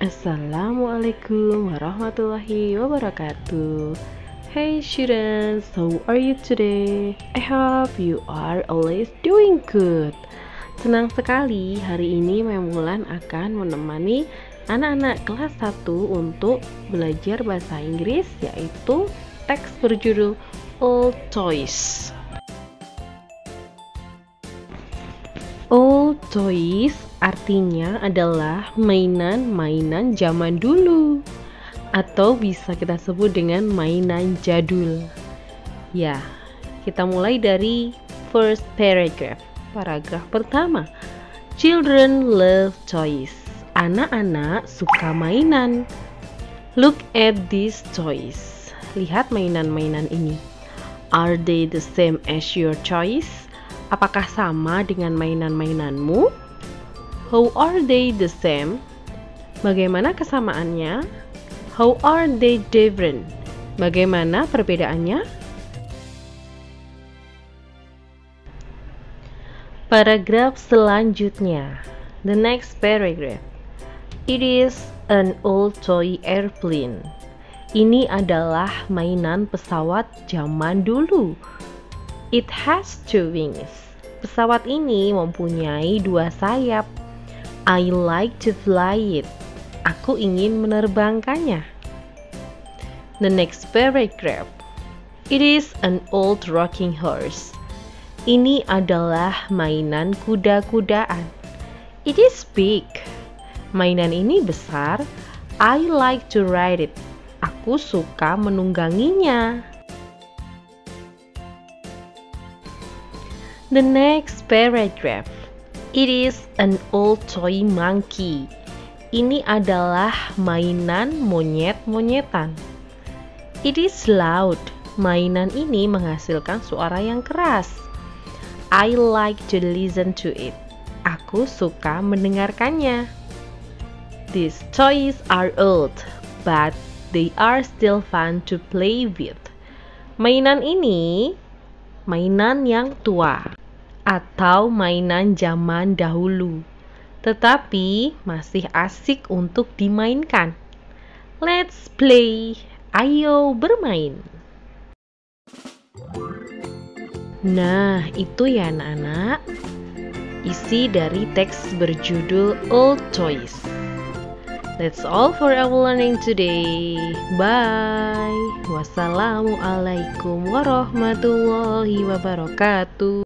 Assalamualaikum warahmatullahi wabarakatuh. Hey students, how are you today? I hope you are always doing good. Senang sekali hari ini Memulan akan menemani anak-anak kelas 1 untuk belajar bahasa Inggris, yaitu teks berjudul Old Toys. Old toys artinya adalah mainan-mainan zaman dulu, atau bisa kita sebut dengan mainan jadul. Ya, kita mulai dari first paragraph. Paragraf pertama. Children love toys. Anak-anak suka mainan. Look at these toys. Lihat mainan-mainan ini. Are they the same as your toys? Apakah sama dengan mainan-mainanmu? How are they the same? Bagaimana kesamaannya? How are they different? Bagaimana perbedaannya? Paragraf selanjutnya. The next paragraph. It is an old toy airplane. Ini adalah mainan pesawat zaman dulu. It has two wings. Pesawat ini mempunyai 2 sayap. I like to fly it. Aku ingin menerbangkannya. The next paragraph. It is an old rocking horse. Ini adalah mainan kuda-kudaan. It is big. Mainan ini besar. I like to ride it. Aku suka menungganginya. The next paragraph. It is an old toy monkey. Ini adalah mainan monyet-monyetan. It is loud. Mainan ini menghasilkan suara yang keras. I like to listen to it. Aku suka mendengarkannya. These toys are old, but they are still fun to play with. Mainan ini mainan yang tua atau mainan zaman dahulu, tetapi masih asik untuk dimainkan. Let's play. Ayo bermain. Nah, itu ya anak-anak, isi dari teks berjudul Old Toys. That's all for our learning today. Bye. Wassalamualaikum warahmatullahi wabarakatuh.